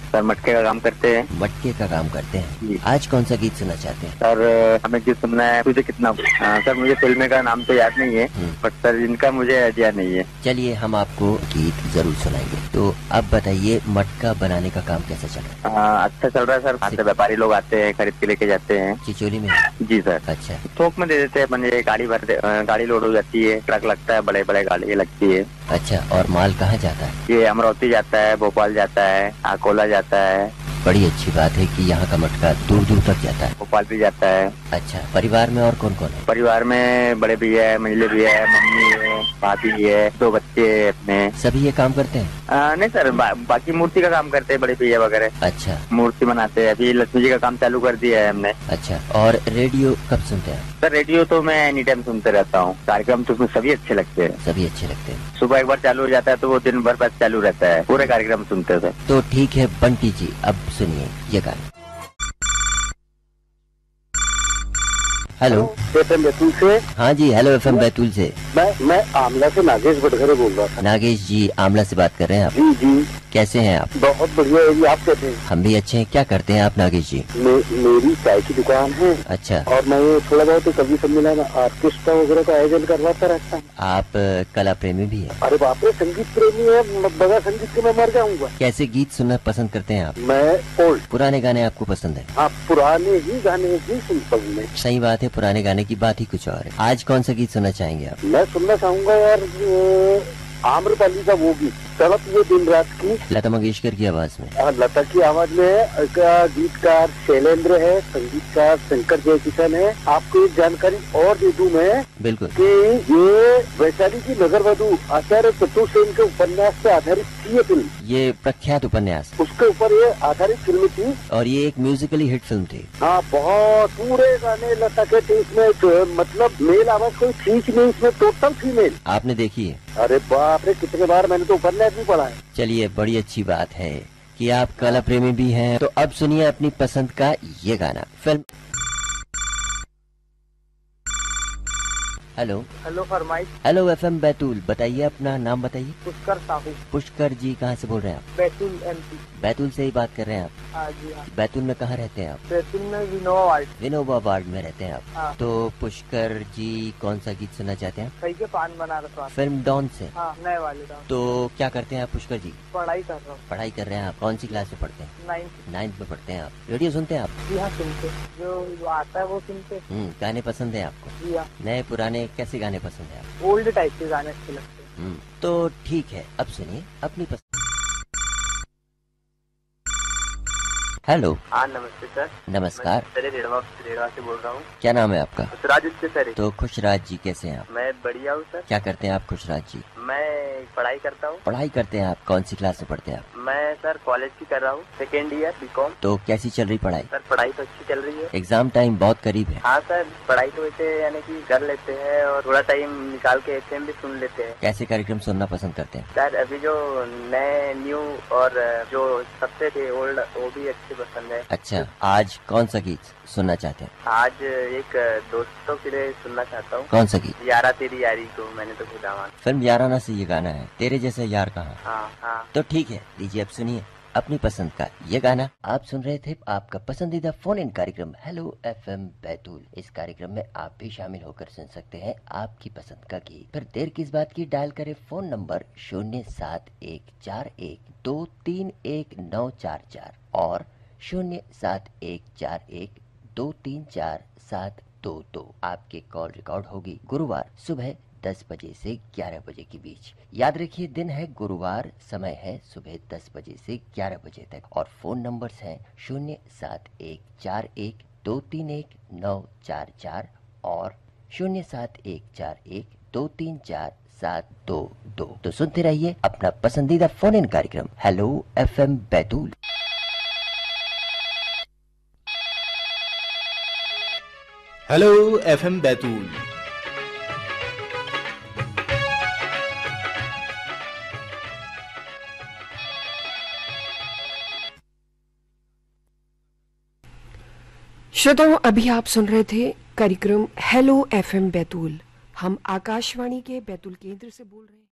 Sir मटके का काम करते हैं। मटके का काम करते हैं। जी। आज कौन सा गीत सुनना चाहते हैं? सर हमें गीत सुनना है तुझे कितना। सर मुझे फिल्म का नाम तो याद नहीं है, बट सर इनका मुझे आइडिया नहीं है। चलिए हम आपको गीत जरूर सुनाएंगे। तो अब बताइए मटका बनाने का काम कैसा चल रहा है? अच्छा चल रहा है सर। आते व्यापारी लोग आते हैं, खरीद के लेके जाते हैं। चिचोली में? जी सर। अच्छा। थोक में दे देते हैं अपन, ये गाड़ी लोड हो जाती है, ट्रक लगता है, बड़े बड़े गाड़ी लगती है। अच्छा, और माल कहाँ जाता है? ये अमरावती जाता है, भोपाल जाता है, अकोला जाता है। बड़ी अच्छी बात है कि यहाँ का मटका दूर दूर तक जाता है। भोपाल भी जाता है। अच्छा, परिवार में और कौन कौन है? परिवार में बड़े भैया है, मंझले भैया है, मम्मी है, भाभी है, 2 बच्चे है अपने। सभी ये काम करते हैं? नहीं सर, बाकी मूर्ति का काम करते हैं बड़े भैया वगैरह। अच्छा। मूर्ति बनाते हैं। अभी लक्ष्मी जी का काम चालू कर दिया है हमने। अच्छा, और रेडियो कब सुनते हैं? सर रेडियो तो मैं एनी टाइम सुनते रहता हूँ। कार्यक्रम तो उसमें सभी अच्छे लगते हैं। सभी अच्छे लगते हैं। सुबह एक बार चालू हो जाता है तो वो दिन भर बस चालू रहता है, पूरे कार्यक्रम सुनते थे। तो ठीक है बंटी जी, अब सुनिए ये गाना। हेलो FM बैतूल से। हाँ जी, हेलो FM बैतूल से। मैं आमला से नागेश बटघरे बोल रहा था। नागेश जी आमला से बात कर रहे हैं आप? जी जी। कैसे हैं आप? बहुत बढ़िया है जी, आप कैसे हैं? हम भी अच्छे हैं। क्या करते हैं आप नागेश जी? मेरी चाय की दुकान है। अच्छा। और मैं थोड़ा बहुत कवि सम्मेलन, आर्टिस्ट वगैरह का आयोजन करवाता रहता हूँ। आप कला प्रेमी भी हैं? अरे बाप रे, संगीत प्रेमी है, बगैर संगीत के मैं मर जाऊंगा। कैसे गीत सुनना पसंद करते हैं आप? मैं ओल्ड पुराने गाने आपको पसंद है? हाँ, पुराने ही गाने ही सुनता हूँ मैं। सही बात है, पुराने गाने की बात ही कुछ और है। आज कौन सा गीत सुनना चाहेंगे आप? मैं सुनना चाहूंगा यार आम्रपाली का वो गीत, तड़प ये दिन रात की, लता मंगेशकर की आवाज में। लता की आवाज में है। गीतकार शैलेंद्र है, संगीतकार शंकर जयकिशन है। आपको एक जानकारी और दे दूं मैं, बिल्कुल, कि ये वैशाली की नगर वधु आचार्य चतुर्सेन के उपन्यास पे आधारित थी ये फिल्म। ये प्रख्यात उपन्यास, उसके ऊपर ये आधारित फिल्म थी। और ये एक म्यूजिकली हिट फिल्म थी। हाँ, बहुत पूरे गाने लता के थे इसमें, मतलब मेल आवाज कोई ठीक नहीं इसमें, टोटल फीमेल। आपने देखी है? अरे बाप रे, कितने बार मैंने तो उपन्यास भी पढ़ा है। चलिए, बड़ी अच्छी बात है कि आप कला प्रेमी भी हैं। तो अब सुनिए अपनी पसंद का ये गाना। फिल्म। हेलो हेलो फरमाइश। हेलो FM बैतूल, बताइए अपना नाम बताइए। पुष्कर साहू। पुष्कर जी कहाँ से बोल रहे हैं आप? बैतूल MP। बैतूल से ही बात कर रहे हैं आप? हाँ जी हाँ। बैतूल में कहाँ रहते हैं आप? बैतूल में विनोवा वार्ड। विनोबा वार्ड में रहते हैं आप? हाँ। तो पुष्कर जी कौन सा गीत सुनना चाहते हैं? कहीं के पान बनारस वाले। फिल्म डॉन से? हाँ, नए वाले डाउन। तो क्या करते हैं आप पुष्कर जी? पढ़ाई कर रहा हूँ। पढ़ाई कर रहे हैं आप? कौन सी क्लास में पढ़ते हैं? 9th। 9th में पढ़ते हैं आप? रेडियो सुनते हैं आप? जी हाँ, सुनते जो आता है वो सुनते। गाने पसंद है आपको? जी हाँ। नए पुराने कैसे गाने पसंद है आपको? ओल्ड टाइप के गाने अच्छे लगते हैं। तो ठीक है, अब सुनिए अपनी पसंद। हेलो। हाँ नमस्ते सर। नमस्कार। मैं रेड़वा से बोल रहा हूँ। क्या नाम है आपका? खुशराज उससे सर। तो खुशराज जी कैसे हैं आप? मैं बढ़िया हूँ सर। क्या करते हैं आप खुशराज जी? मैं पढ़ाई करता हूँ। पढ़ाई करते हैं आप? कौन सी क्लास में पढ़ते हैं आप? मैं सर कॉलेज की कर रहा हूँ, 2nd ईयर BCom। तो कैसी चल रही पढ़ाई? सर पढ़ाई तो अच्छी चल रही है। एग्जाम टाइम बहुत करीब है। हाँ सर, पढ़ाई तो वैसे यानी कि कर लेते हैं, और थोड़ा टाइम निकाल के FM भी सुन लेते हैं। कैसे कार्यक्रम सुनना पसंद करते हैं? सर अभी जो नए न्यू और जो सबसे थे ओल्ड, वो भी अच्छे पसंद है। अच्छा, आज कौन सा गीत सुनना चाहते हैं? आज एक दोस्तों के लिए सुनना चाहता हूँ। कौन सा गीत? यारा तेरी यारी को मैंने तो खुदा मान। फिल्म याराना से ये गाना है, तेरे जैसे यार कहाँ। हाँ हाँ। तो ठीक है, लीजिए अब सुनिए अपनी पसंद का ये गाना। आप सुन रहे थे आपका पसंदीदा फोन इन कार्यक्रम हेलो FM बैतूल। इस कार्यक्रम में आप भी शामिल होकर सुन सकते हैं आपकी पसंद का गीत। फिर देर किस बात की, डायल करें फोन नंबर 07141231944 और 07141234722। आपकी कॉल रिकॉर्ड होगी गुरुवार सुबह 10 बजे से 11 बजे के बीच। याद रखिए, दिन है गुरुवार, समय है सुबह 10 बजे से 11 बजे तक, और फोन नंबर्स हैं 07141231944 और 07141234722। तो सुनते रहिए अपना पसंदीदा फोन इन कार्यक्रम hello FM Betul. Hello FM Betul. श्रोताओं, अभी आप सुन रहे थे कार्यक्रम हेलो FM बैतूल। हम आकाशवाणी के बैतूल केंद्र से बोल रहे हैं।